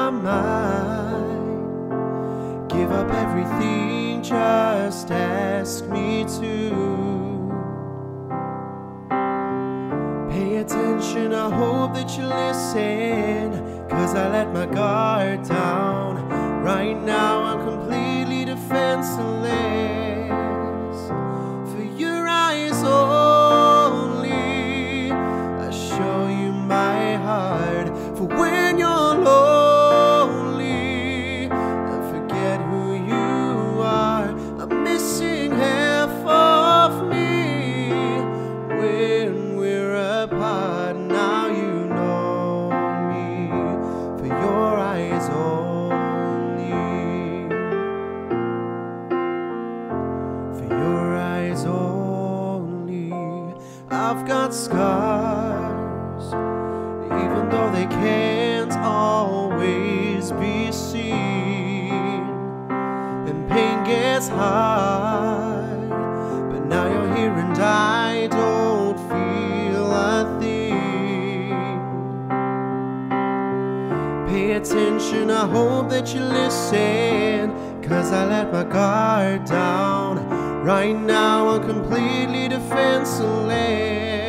my mind. Give up everything, just ask me to. Pay attention, I hope that you listen, 'cause I let my guard down. Right now I'm completely defenseless. For your eyes only, I show you my heart. For when you're lonely and forget who you are, I'm missing half of me. When we're apart, now you know me. For your eyes only, for your eyes only. I've got scars, even though they can't always be seen, and pain gets hard, but now you're here and I don't feel a thing. Pay attention, I hope that you listen, 'cause I let my guard down. Right now I'm completely defenseless.